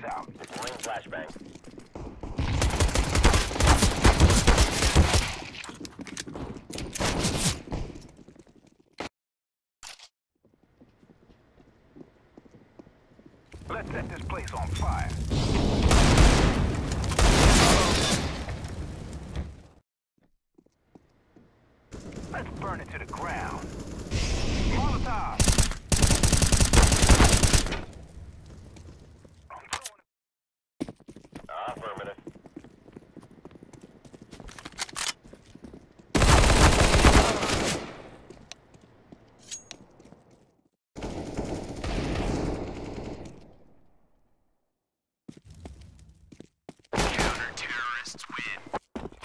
Lights out. Deploying flashbang. Let's set this place on fire. Let's burn it to the ground. Molotov! Affirmative. Counter-terrorists win.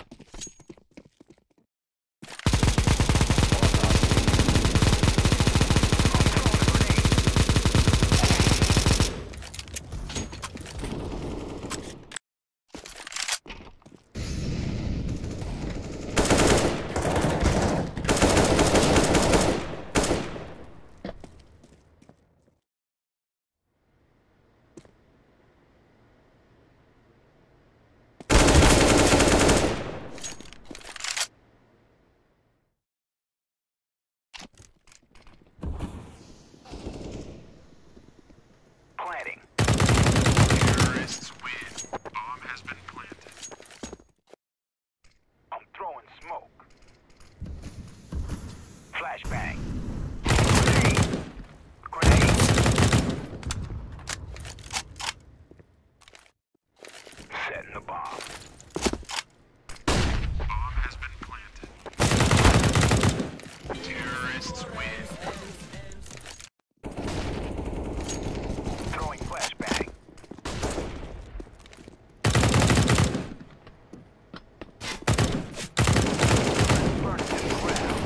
Planting. Terrorists win. Bomb has been planted. I'm throwing smoke. Flashbang. Grenade. Grenade. Setting the bomb. Bomb has been planted. Terrorists win. Throwing flashbang. Burn it to the ground.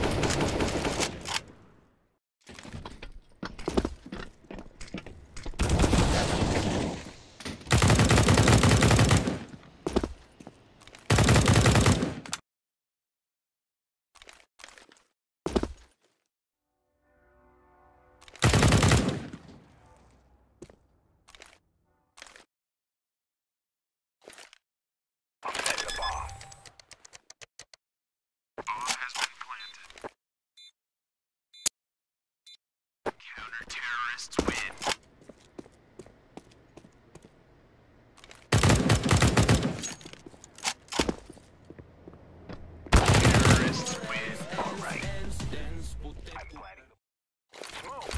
I'm setting the bomb. Bomb has been planted. Counter-terrorists win. Terrorists win. All right. I'm planting the smoke.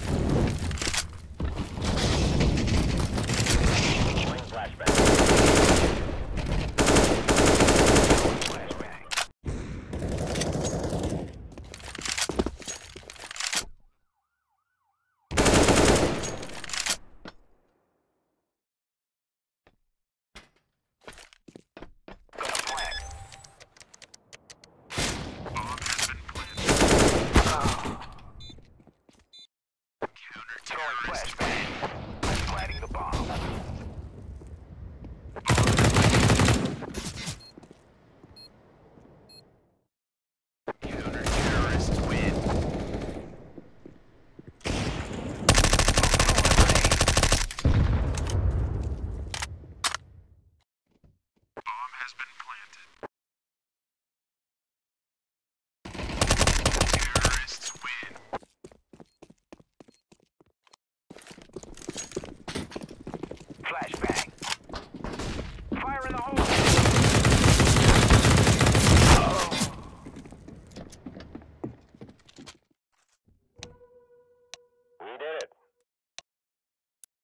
Deploying flashbang. Flashbang. Gonna plant. Bomb has been planted. Throwing flashbang. I'm planting the bomb. Counter-terrorists win. Bomb has been planted.